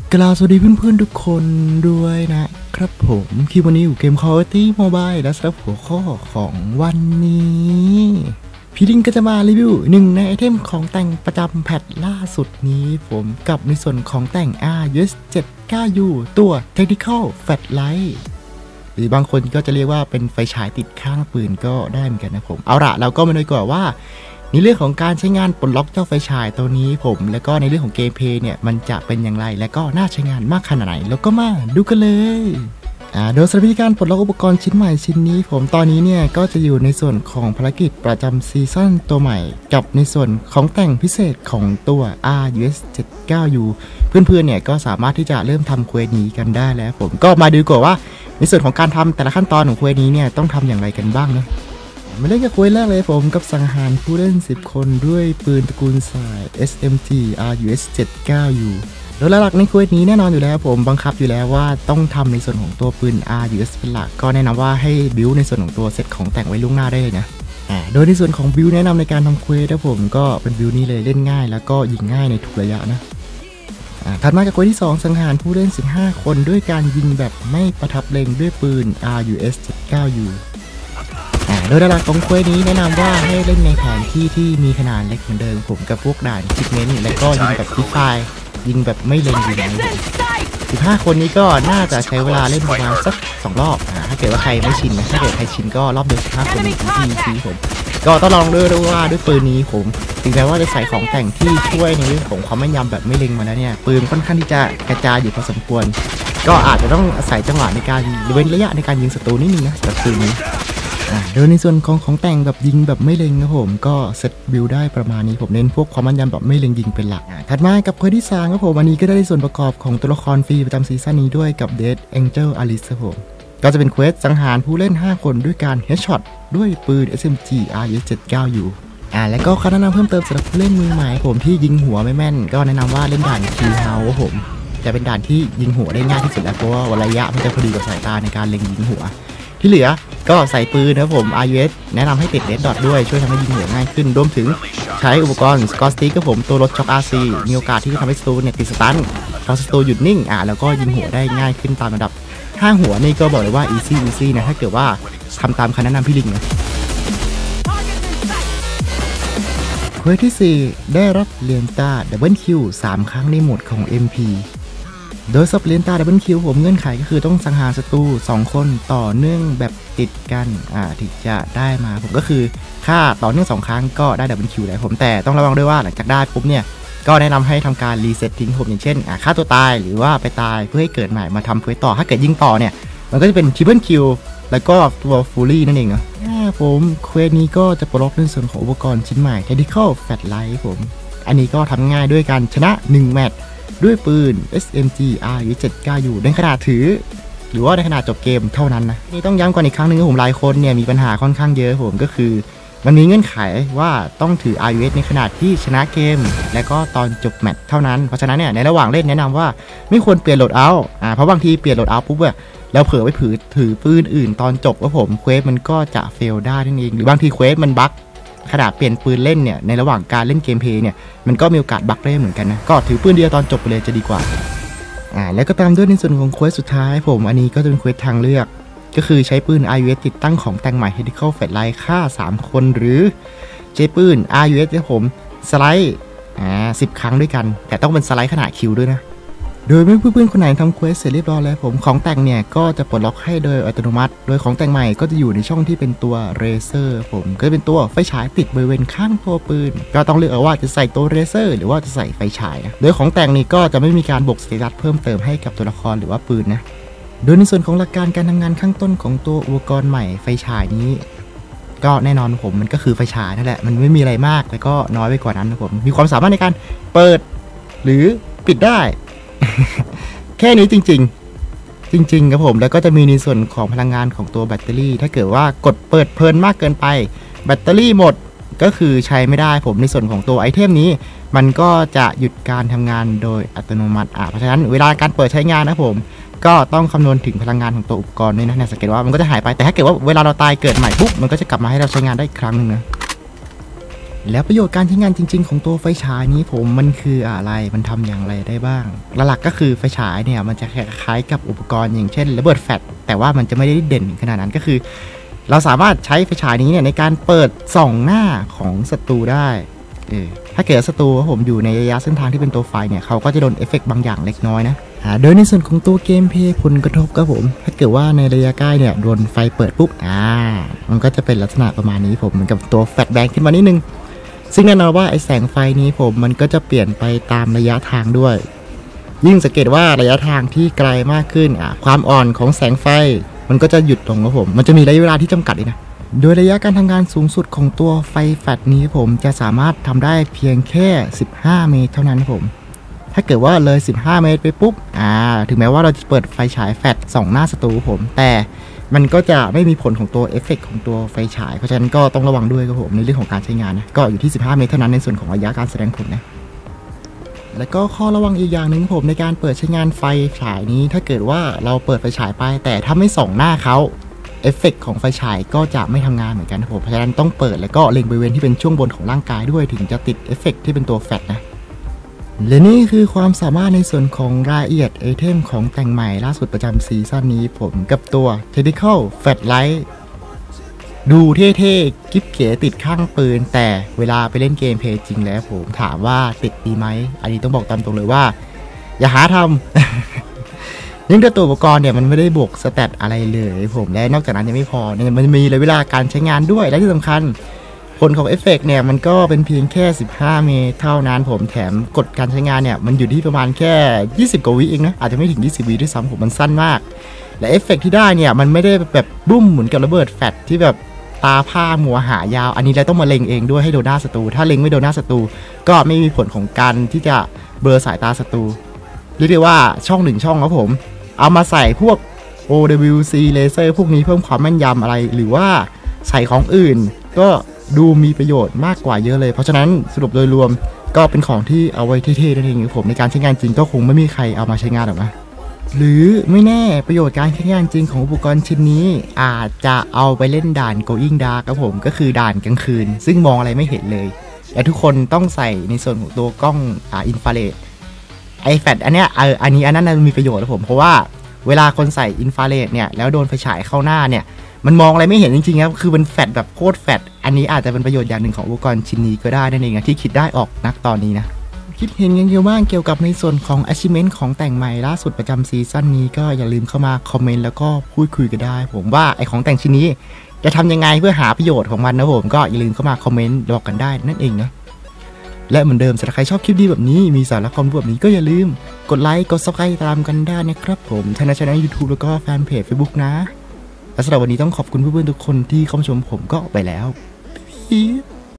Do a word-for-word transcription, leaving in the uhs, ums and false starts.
กล่าวสวัสดีเพื่อนๆทุกคนด้วยนะครับผมที่วันนี้อยู่เกม Call of Duty Mobile และสำหรับหัวข้อของวันนี้พี่ลิงก็จะมารีวิวหนึ่งในไอเทมของแต่งประจำแพทล่าสุดนี้ผมกับในส่วนของแต่ง อาร์ ยู เอส เจ็ดสิบเก้า ยู ตัว Tactical Flashlight หรือบางคนก็จะเรียกว่าเป็นไฟฉายติดข้างปืนก็ได้เหมือนกันนะผมเอาละเราก็มาดูก่อนว่าในเรื่องของการใช้งานปลดล็อกเจ้าไฟฉายตัวนี้ผมแล้วก็ในเรื่องของเกมเพลย์เนี่ยมันจะเป็นอย่างไรและก็น่าใช้งานมากขนาดไหนแล้วก็มาดูกันเลยอ่าโดยสำหรับวิธีการปลดล็อกอุปกรณ์ชิ้นใหม่ชิ้นนี้ผมตอนนี้เนี่ยก็จะอยู่ในส่วนของภารกิจประจำซีซั่นตัวใหม่กับในส่วนของแต่งพิเศษของตัว อาร์ ยู เอส เจ็ดสิบเก้า ยู เพื่อนๆเนี่ยก็สามารถที่จะเริ่มทำเควสนี้กันได้แล้วผมก็มาดูก่อนว่าในส่วนของการทำแต่ละขั้นตอนของเควสนี้เนี่ยต้องทำอย่างไรกันบ้างนะมาเล่นกับเควสแรกเลยผมกับสังหารผู้เล่นสิบคนด้วยปืนตระกูลสาย เอส เอ็ม จี อาร์ ยู เอส เจ็ดสิบเก้า ยู โดยหลักในเควสนี้แน่นอนอยู่แล้วผมบังคับอยู่แล้วว่าต้องทำในส่วนของตัวปืน อาร์ ยู เอส เป็นหลักก็แนะนำว่าให้บิวในส่วนของตัวเซตของแต่งไว้ล่วงหน้าได้เลยนะอ่าโดยในส่วนของบิวแนะนำในการทำเควสนะผมก็เป็นบิวนี้เลยเล่นง่ายแล้วก็ยิงง่ายในทุกระยะนะอ่าถัดมากับเควสที่สองสังหารผู้เล่นสิบห้าคนด้วยการยิงแบบไม่ประทับเล็งด้วยปืน อาร์ ยู เอส เจ็ดสิบเก้า ยูโดยหลักของเควสนี้แนะนำว่าให้เล่นในแผนที่ที่มีขนาดเล็กเหมือนเดิมผมกับพวกด่านซิกเมนต์และก็ยิงแบบทิฟไฟยิงแบบไม่เล็งยิงนะสิบห้าคนนี้ก็น่าจะใช้เวลาเล่นประมาณสักสองรอบอ่าถ้าเกิดว่าใครไม่ชินนะถ้าเกิดใครชินก็รอบเดียวสิบห้าคนทีทีผมก็ต้องลองด้วยว่าด้วยปืนนี้ผมถึงแม้ว่าจะใส่ของแต่งที่ช่วยในเรื่องของความแม่นยำแบบไม่เล็งมาแล้วเนี่ยปืนค่อนข้างที่จะกระจายอยู่พอสมควรก็อาจจะต้องอาศัยจังหวะในการเว้นระยะในการยิงศัตรูนิดนึงนะสำหรับปืนนี้โดยในส่วนของของแต่งแบบยิงแบบไม่เล็งนะผมก็เซตบิลได้ประมาณนี้ผมเน้นพวกความมั่นยำแบบไม่เล็งยิงเป็นหลักถัดมากับเควสที่สามครับผมวันนี้ก็ได้ส่วนประกอบของตัวละครฟรีประจำซีซั่นนี้ด้วยกับ Dead Angel Alice ครับผมก็จะเป็นเควสสังหารผู้เล่นห้าคนด้วยการ Headshot ด้วยปืน เอส เอ็ม จี อาร์ ยู เอส เจ็ดสิบเก้า ยู อ่าแล้วก็คำแนะนำเพิ่มเติมสำหรับผู้เล่นมือใหม่ผมที่ยิงหัวไม่แม่นก็แนะนำว่าเล่นด่าน Kill House ครับผมจะเป็นด่านที่ยิงหัวได้ง่ายที่สุดแล้วเพราะว่าระยะมันจะพอดีกับสายตาในการเล็งยิงหัวที่เหลือก็ใส่ปืนนะครับผม อาร์ ยู เอส แนะนำให้ติดเรดดอทด้วยช่วยทำให้ยิงหัวง่ายขึ้นรวมถึงใช้อุปกรณ์สกอตสติ๊กกับผมตัวรถช็อค อาร์ ซี มีโอกาสที่จะทำให้สตูเนี่ยติดสตันทำสตูหยุดนิ่งอ่ะแล้วก็ยิงหัวได้ง่ายขึ้นตามระดับห้าหัวนี่ก็บอกเลยว่า easy easy นะถ้าเกิดว่าทำตามคำแนะนำพี่ลิงนะเควสที่สี่ได้รับเลียนตาดับเบิลคิวสามครั้งในโหมดของ เอ็ม พีโดยสับเลียนตาดับเบิลคิวผมเงื่อนไขก็คือต้องสังหารศัตรูสองคนต่อเนื่องแบบติดกันอ่าที่จะได้มาผมก็คือฆ่าต่อเนื่องสองครั้งก็ได้ดับเบิลคิวแล้วผมแต่ต้องระวังด้วยว่าหลังจากได้ปุ๊บเนี่ยก็แนะนำให้ทำการรีเซ็ตทิ้งผมอย่างเช่นอ่าฆ่าตัวตายหรือว่าไปตายเพื่อให้เกิดใหม่มาทำเควสต่อถ้าเกิดยิงต่อเนี่ยมันก็จะเป็นทริปเปิลคิวแล้วก็ตัวฟูลี่นั่นเองเนาะผมเควสนี้ก็จะปลดล็อกในส่วนของอุปกรณ์ชิ้นใหม่ Tactical Flashlight ผมอันนี้ก็ทำง่ายด้วยการชนะหนึ่งแมตช์ด้วยปืน เอส เอ็ม จี อาร์ ยู เจ็ดสิบเก้า ยู ในขณะถือหรือว่าในขณะจบเกมเท่านั้นนะนี่ต้องย้ำก่อนอีกครั้งนึงผมหลายคนเนี่ยมีปัญหาค่อนข้างเยอะผมก็คือมันมีเงื่อนไขว่าต้องถือ อาร์ ยู เอส ในขณะที่ชนะเกมและก็ตอนจบแมตช์เท่านั้นเพราะฉะนั้นเนี่ยในระหว่างเล่นแนะนำว่าไม่ควรเปลี่ยนโหลดเอาท์อ่าเพราะบางทีเปลี่ยนโหลดเอาท์ปุ๊บอะแล้วเผลอไปถือถือปืนอื่นตอนจบว่าผมเควสมันก็จะเฟลได้นั่นเองหรือบางทีเควสมันบั๊กขณะเปลี่ยนปืนเล่นเนี่ยในระหว่างการเล่นเกมเพลย์เนี่ยมันก็มีโอกาสบั๊กได้เหมือนกันนะก็ถือปืนเดียวตอนจบไปเลยจะดีกว่าอ่าแล้วก็ตามด้วยในส่วนของเควสสุดท้ายผมอันนี้ก็จะเป็นเควสทางเลือกก็คือใช้ปืน อาร์ ยู เอส ติดตั้งของแต่งใหม่ Tactical Flashlight ฆ่าสามคนหรือใช้ปืน อาร์ ยู เอส ที่ผมสไลด์อ่าสิบครั้งด้วยกันแต่ต้องเป็นสไลด์ขนาดคิวด้วยนะโดยเมื่อเพื่อนๆคนไหนทำเควสเสร็จเรียบร้อยแล้วผมของแต่งเนี่ยก็จะปลดล็อกให้โดยอัตโนมัติโดยของแต่งใหม่ก็จะอยู่ในช่องที่เป็นตัวเรเซอร์ผมก็จะเป็นตัวไฟฉายติดบริเวณข้างตัวปืนก็ต้องเลือกเอาว่าจะใส่ตัวเรเซอร์หรือว่าจะใส่ไฟฉายนะโดยของแต่งนี่ก็จะไม่มีการบวกสเตตัสเพิ่มเติมให้กับตัวละครหรือว่าปืนนะโดยในส่วนของหลักการการทำงานข้างต้นของตัวอุปกรณ์ใหม่ไฟฉายนี้ก็แน่นอนผมมันก็คือไฟฉายนั่นแหละมันไม่มีอะไรมากแล้วก็น้อยไปกว่านั้นนะผมมีความสามารถในการเปิดหรือปิดได้ แค่นี้จริงๆจริงๆครับผมแล้วก็จะมีในส่วนของพลังงานของตัวแบตเตอรี่ถ้าเกิดว่ากดเปิดเพลินมากเกินไปแบตเตอรี่หมดก็คือใช้ไม่ได้ผมในส่วนของตัวไอเทมนี้มันก็จะหยุดการทำงานโดยอัตโนมัติอ่ะเพราะฉะนั้นเวลาการเปิดใช้งานนะผมก็ต้องคำนวณถึงพลังงานของตัวอุปกรณ์ด้วยนะสังเกตว่ามันก็จะหายไปแต่ถ้าเกิดว่าเวลาเราตายเกิดใหม่ปุ๊บมันก็จะกลับมาให้เราใช้งานได้อีกครั้งนึงนะแล้วประโยชน์การใช้งานจริงๆของตัวไฟฉายนี้ผมมันคืออะไรมันทำอย่างไรได้บ้างหลักๆก็คือไฟฉายเนี่ยมันจะคล้ายๆกับอุปกรณ์อย่างเช่นระเบิดแฟลชแต่ว่ามันจะไม่ได้เด่นขนาดนั้นก็คือเราสามารถใช้ไฟฉายนี้เนี่ยในการเปิดส่องหน้าของศัตรูได้เออถ้าเกิดศัตรูผมอยู่ในระยะเส้นทางที่เป็นตัวไฟเนี่ยเขาก็จะโดนเอฟเฟกต์บางอย่างเล็กน้อยนะโดยในส่วนของตัวเกมเพลย์ผลกระทบครับผมถ้าเกิดว่าในระยะใกล้เนี่ยโดนไฟเปิดปุ๊บอ่ามันก็จะเป็นลักษณะประมาณนี้ผมเหมือนกับตัวแฟลชแบงค์ขึ้นมานิดนึงซึ่งแน่นอนว่าไอแสงไฟนี้ผมมันก็จะเปลี่ยนไปตามระยะทางด้วยยิ่งสังเกตว่าระยะทางที่ไกลมากขึ้นอ่ะความอ่อนของแสงไฟมันก็จะหยุดลงครับผมมันจะมีระยะเวลาที่จำกัดเลยนะโดยระยะการทำงานสูงสุดของตัวไฟแฟลชนี้ผมจะสามารถทำได้เพียงแค่สิบห้าเมตรเท่านั้นผมถ้าเกิดว่าเลยสิบห้าเมตรไปปุ๊บอ่าถึงแม้ว่าเราจะเปิดไฟฉายแฟลชส่องหน้าศัตรูผมแต่มันก็จะไม่มีผลของตัวเอฟเฟกต์ของตัวไฟฉายเพราะฉะนั้นก็ต้องระวังด้วยครับผมในเรื่องของการใช้งานนะก็อยู่ที่สิบห้าเมตรเท่านั้นในส่วนของระยะการแสดงผลนะแล้วก็ข้อระวังอีกอย่างหนึ่งผมในการเปิดใช้งานไฟฉายนี้ถ้าเกิดว่าเราเปิดไฟฉายไปแต่ถ้าไม่ส่องหน้าเขาเอฟเฟกต์ของไฟฉายก็จะไม่ทำงานเหมือนกันครับผมเพราะฉะนั้นต้องเปิดแล้วก็เล็งบริเวณที่เป็นช่วงบนของร่างกายด้วยถึงจะติดเอฟเฟกต์ที่เป็นตัวแฟลชนะและนี่คือความสามารถในส่วนของรายละเอียดไอเทมของแต่งใหม่ล่าสุดประจำซีซั่นนี้ผมกับตัว Tactical Flashlight ดูเท่ๆกิ๊บเก๋ติดข้างปืนแต่เวลาไปเล่นเกมเพลย์จริงแล้วผมถามว่าติดดีไหมอันนี้ต้องบอกตามตรงเลยว่าอย่าหาทำเนื่องจากตัวอุปกรณ์เนี่ยมันไม่ได้บวกสแตทอะไรเลยผมและนอกจากนั้นยังไม่พอเนี่ยมันมีระยะเวลาการใช้งานด้วยและที่สำคัญผลของเอฟเฟกต์เนี่ยมันก็เป็นเพียงแค่สิบห้าเมตรเท่านั้นผมแถมกดการใช้งานเนี่ยมันอยู่ที่ประมาณแค่ยี่สิบกว่าวิเองนะอาจจะไม่ถึงยี่สิบวิด้วยซ้ำผมมันสั้นมากและเอฟเฟกต์ที่ได้เนี่ยมันไม่ได้แบบบุ้มเหมือนกับระเบิดแฟลชที่แบบตาผ้ามัวหายาวอันนี้เราต้องมาเล็งเองด้วยให้โดนหน้าศัตรูถ้าเล็งไม่โดนหน้าศัตรูก็ไม่มีผลของการที่จะเบลอสายตาศัตรูเรียกได้ว่าช่องหนึ่งช่องครับผมเอามาใส่พวก โอ ดับเบิลยู ซี เลเซอร์พวกนี้เพิ่มความแม่นยำอะไรหรือว่าใส่ของอื่นก็ดูมีประโยชน์มากกว่าเยอะเลยเพราะฉะนั้นสรุปโดยรวมก็เป็นของที่เอาไว้เท่ๆนั่นเองผมในการใช้งานจริงก็คงไม่มีใครเอามาใช้งานหรอกนะหรือไม่แน่ประโยชน์การใช้งานจริงของอุปกรณ์ชิ้นนี้อาจจะเอาไปเล่นด่าน Going Dark ครับผมก็คือด่านกลางคืนซึ่งมองอะไรไม่เห็นเลยและทุกคนต้องใส่ในส่วนของตัวกล้องอ่าอินฟราเรดไอแฟลชอันเนี้ยเอออันนี้อันนั้นมีประโยชน์นะผมเพราะว่าเวลาคนใส่อินฟราเรดเนี่ยแล้วโดนไฟฉายเข้าหน้าเนี่ยมันมองอะไรไม่เห็นจริงๆครับคือมันแฟลชแบบโคตรแฟลชอันนี้อาจจะเป็นประโยชน์อย่างหนึ่งของอุปกรณ์ชิ้นนี้ก็ได้นั่นเองนะที่คิดได้ออกนักตอนนี้นะคิดเห็นยังไงบ้างเกี่ยวกับในส่วนของ achievement ของแต่งใหม่ล่าสุดประจำซีซั่นนี้ก็อย่าลืมเข้ามาคอมเมนต์แล้วก็พูดคุยกันได้ผมว่าไอของแต่งชิ้นนี้จะทำยังไงเพื่อหาประโยชน์ของมันนะผมก็อย่าลืมเข้ามาคอมเมนต์บอกกันได้นั่นเองนะและเหมือนเดิมสำหรับใครชอบคลิปดีแบบนี้มีสาระความรู้แบบนี้ก็อย่าลืมกดไลค์กด Subscribe ตามกันได้นะครับผมทั้งในช่อง YouTube แล้วก็แฟนเพจ Facebook นะและสำหรับวันนี้ต้องขอบคุณเพื่อนๆทุกคนที่เข้ามาชมผมก็ไปแล้วพี